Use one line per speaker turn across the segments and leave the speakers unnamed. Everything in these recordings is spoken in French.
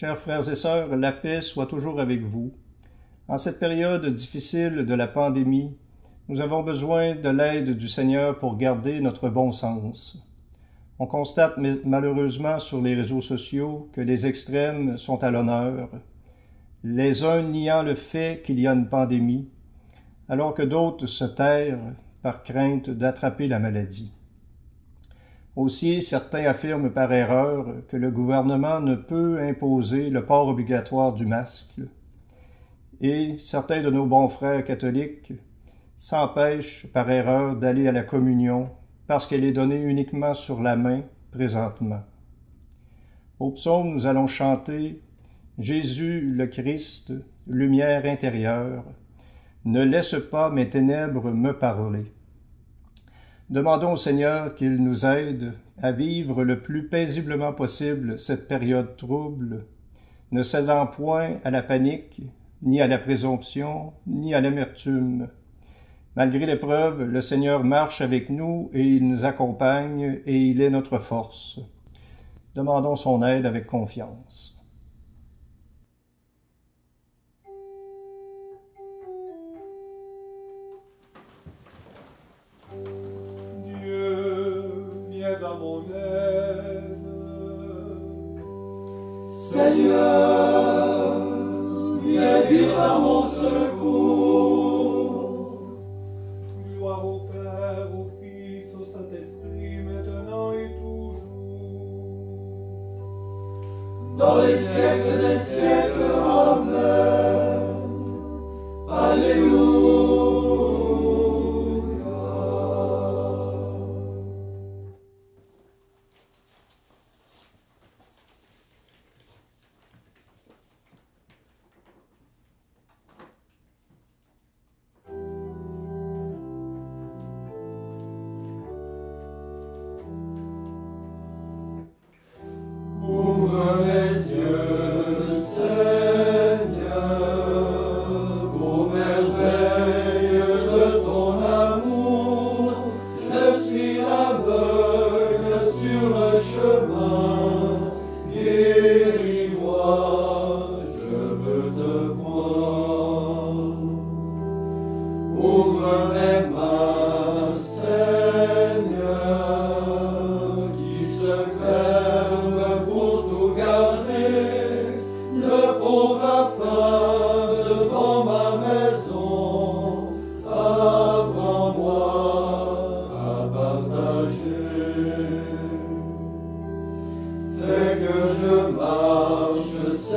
Chers frères et sœurs, la paix soit toujours avec vous. En cette période difficile de la pandémie, nous avons besoin de l'aide du Seigneur pour garder notre bon sens. On constate malheureusement sur les réseaux sociaux que les extrêmes sont à l'honneur, les uns niant le fait qu'il y a une pandémie, alors que d'autres se tairent par crainte d'attraper la maladie. Aussi, certains affirment par erreur que le gouvernement ne peut imposer le port obligatoire du masque, et certains de nos bons frères catholiques s'empêchent par erreur d'aller à la communion parce qu'elle est donnée uniquement sur la main présentement. Au psaume, nous allons chanter « Jésus le Christ, lumière intérieure, ne laisse pas mes ténèbres me parler ». Demandons au Seigneur qu'il nous aide à vivre le plus paisiblement possible cette période trouble, ne cédant point à la panique, ni à la présomption, ni à l'amertume. Malgré l'épreuve, le Seigneur marche avec nous et il nous accompagne et il est notre force. Demandons son aide avec confiance.
À mon aide. Seigneur, viens vite à mon secours. Gloire au Père, au Fils, au Saint-Esprit, maintenant et toujours. Dans les siècles des siècles, Amen. Alléluia. Ouvre mes yeux, Seigneur, aux merveilles de ton amour. Je suis aveugle sur le chemin. Guéris-moi, je veux te voir. Ouvre mes mains, Seigneur, qui se ferment pour tout garder, le pauvre a faim devant ma maison. Apprends-moi à partager. Fais que je marche,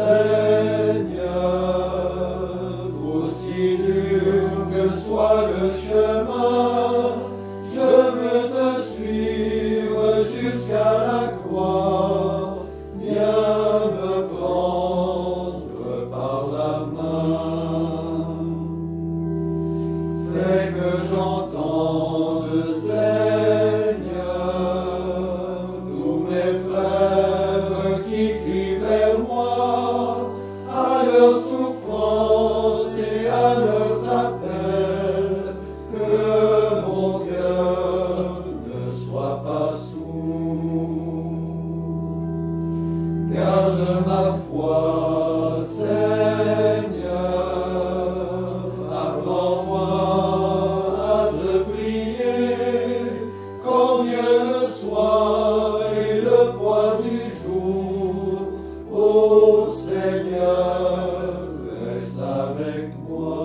Seigneur, aussi dur que soit le chemin. Je veux te suivre jusqu'à la croix. Viens me prendre par la main. Fais que j'entende, Seigneur, tous mes frères qui crient vers moi, à leur souffrance et à leurs appels, que mon cœur ne soit pas sourd. Garde ma foi, Seigneur, apprends-moi à te prier, quand vient le soir et le poids du jour. Ô Seigneur, reste avec moi.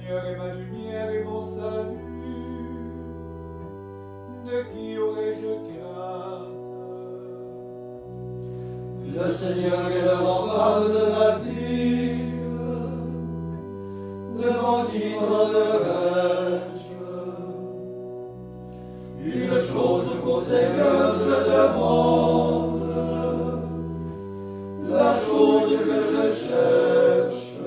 Seigneur est ma lumière et mon salut. De qui aurais-je crainte? Le Seigneur est le rempart de ma vie. Devant qui tremblerais-je? Une chose qu'au Seigneur je demande, la chose que je cherche,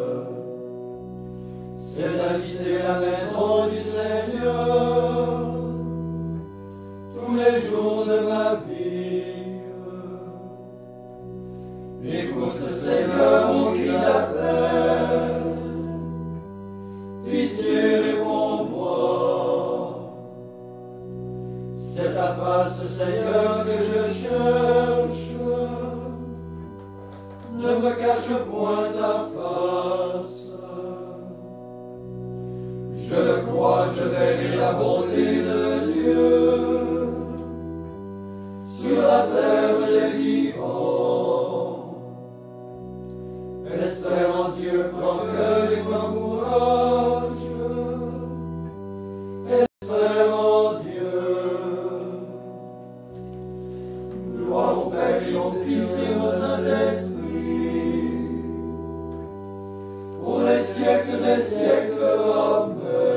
c'est d'habiter la maison du Seigneur tous les jours de ma vie. Écoute, Seigneur, mon cri d'appel, pitié, réponds-moi. C'est ta face, Seigneur, que je cherche. Ne me cache point ta face. Je le crois, je verrai la bonté de Dieu sur la terre des vivants. Espère en Dieu, prends cœur et prends courage. Espère en Dieu. Gloire au Père et au Fils et au Saint-Esprit, pour les siècles des siècles. Amen.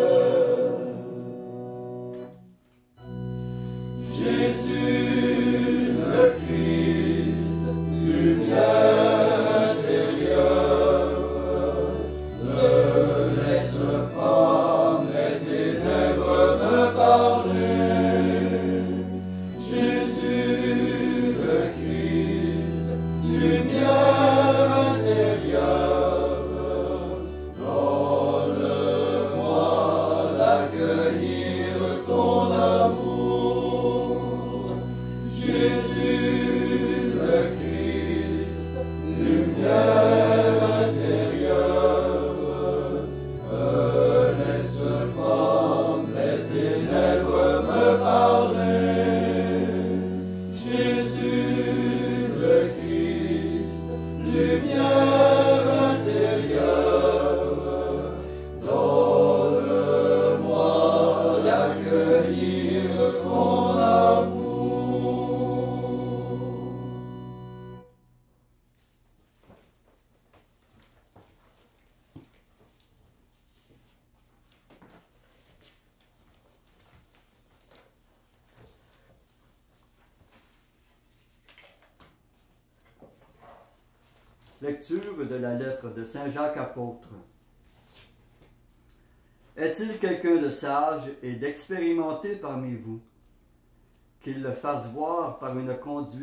Jésus le Christ, lumière intérieure, ne laisse pas mes ténèbres me parler. Jésus le Christ, lumière intérieure, donne-moi d'accueillir ton amour. Jésus le Christ, lumière intérieure, ne laisse pas mes ténèbres me parler. Jésus le Christ, lumière intérieure, donne-moi d'accueillir ton amour.
Lecture de la lettre de Saint Jacques apôtre. Est-il quelqu'un de sage et d'expérimenté parmi vous, qu'il le fasse voir par une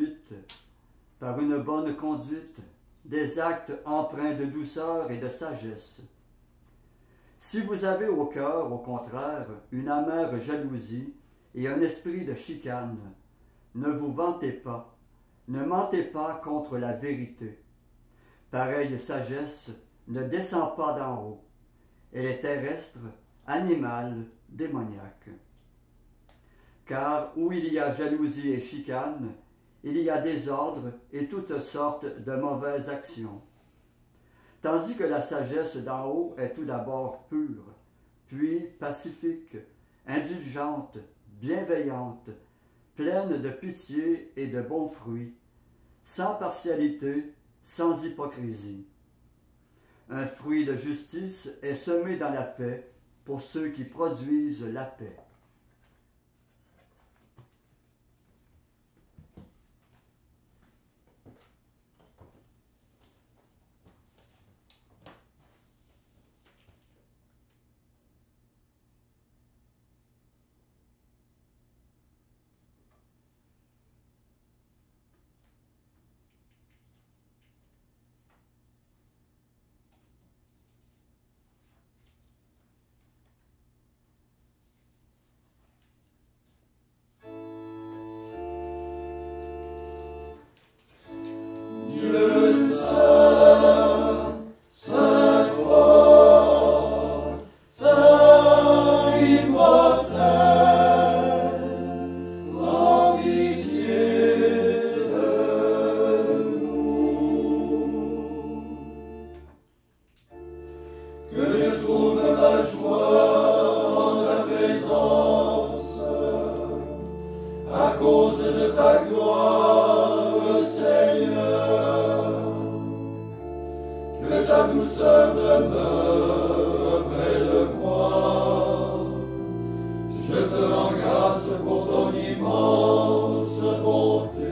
bonne conduite, des actes empreints de douceur et de sagesse? Si vous avez au cœur, au contraire, une amère jalousie et un esprit de chicane, ne vous vantez pas, ne mentez pas contre la vérité. Pareille sagesse ne descend pas d'en haut. Elle est terrestre, animale, démoniaque. Car où il y a jalousie et chicane, il y a désordre et toutes sortes de mauvaises actions. Tandis que la sagesse d'en haut est tout d'abord pure, puis pacifique, indulgente, bienveillante, pleine de pitié et de bons fruits, sans partialité, sans hypocrisie. Un fruit de justice est semé dans la paix pour ceux qui produisent la paix.
que ta douceur demeure près de moi. Je te rends grâce pour ton immense bonté.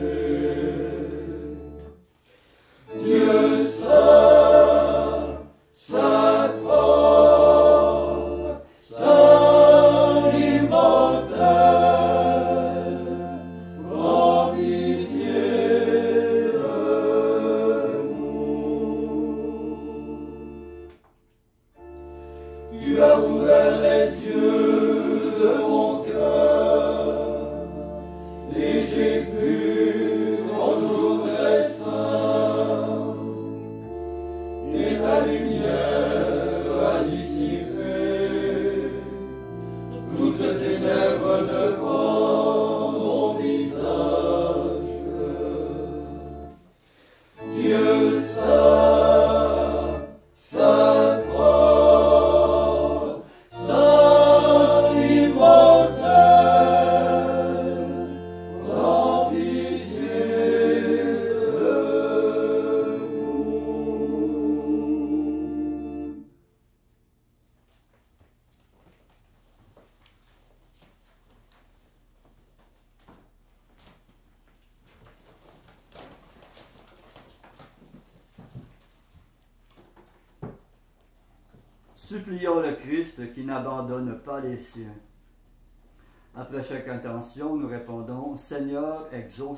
Dieu saint, saint fort, saint immortel, prends pitié de nous. Tu as ouvert les yeux de mon cœur, et j'ai vu ton jour très saint, et ta lumière a dissipé toutes ténèbres devant mon visage. Dieu saint, saint fort, saint immortel, prends pitié de nous.
Supplions le Christ qui n'abandonne pas les siens. Après chaque intention, nous répondons « Seigneur, exauce-nous ».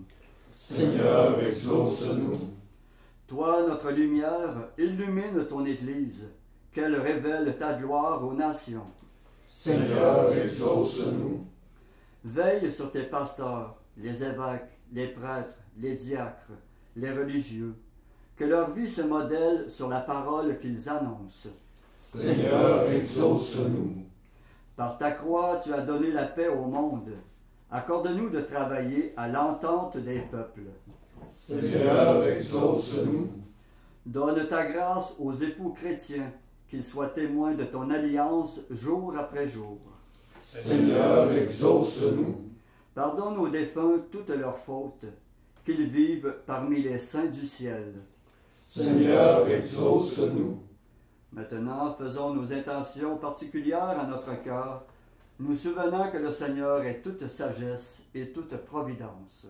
Seigneur, exauce-nous.
Toi, notre lumière, illumine ton Église, qu'elle révèle ta gloire aux nations.
Seigneur, exauce-nous.
Veille sur tes pasteurs, les évêques, les prêtres, les diacres, les religieux, que leur vie se modèle sur la parole qu'ils annoncent.
Seigneur, exauce-nous.
Par ta croix, tu as donné la paix au monde. Accorde-nous de travailler à l'entente des peuples.
Seigneur, exauce-nous.
Donne ta grâce aux époux chrétiens, qu'ils soient témoins de ton alliance jour après jour.
Seigneur, exauce-nous.
Pardonne aux défunts toutes leurs fautes, qu'ils vivent parmi les saints du ciel.
Seigneur, exauce-nous.
Maintenant, faisons nos intentions particulières à notre cœur, nous souvenant que le Seigneur est toute sagesse et toute providence.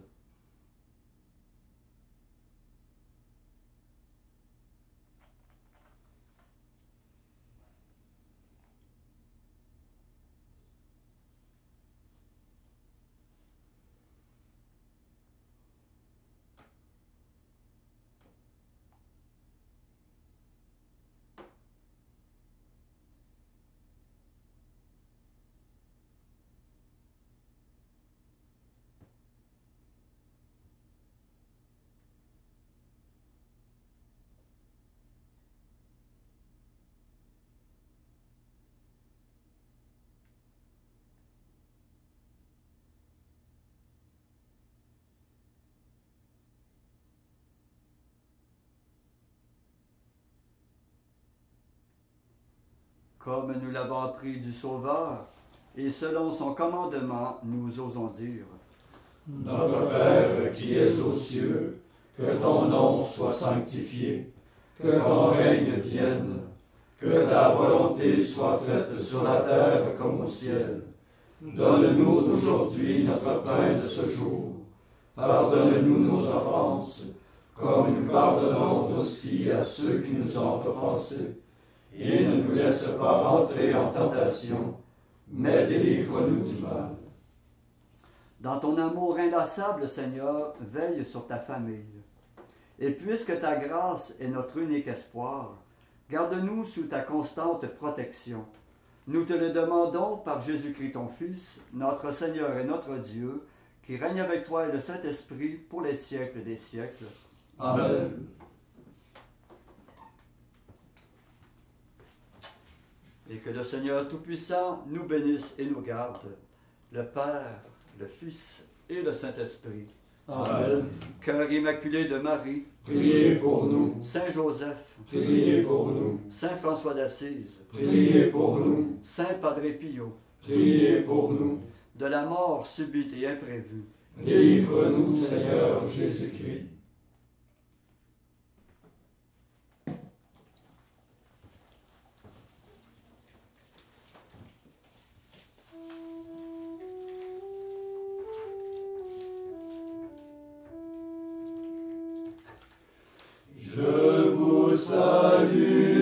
Comme nous l'avons appris du Sauveur, et selon son commandement, nous osons dire:
Notre Père qui es aux cieux, que ton nom soit sanctifié, que ton règne vienne, que ta volonté soit faite sur la terre comme au ciel. Donne-nous aujourd'hui notre pain de ce jour. Pardonne-nous nos offenses, comme nous pardonnons aussi à ceux qui nous ont offensés. Et ne nous laisse pas entrer en tentation, mais délivre-nous du mal.
Dans ton amour inlassable, Seigneur, veille sur ta famille. Et puisque ta grâce est notre unique espoir, garde-nous sous ta constante protection. Nous te le demandons par Jésus-Christ ton Fils, notre Seigneur et notre Dieu, qui règne avec toi et le Saint-Esprit pour les siècles des siècles.
Amen.
Et que le Seigneur Tout-Puissant nous bénisse et nous garde, le Père, le Fils et le Saint-Esprit.
Amen.
Cœur immaculé de Marie,
Priez pour nous.
Saint Joseph,
Priez pour nous.
Saint François d'Assise,
Priez pour nous.
Saint Padre Pio,
Priez pour nous.
de la mort subite et imprévue,
Délivre-nous, Seigneur Jésus-Christ. salut.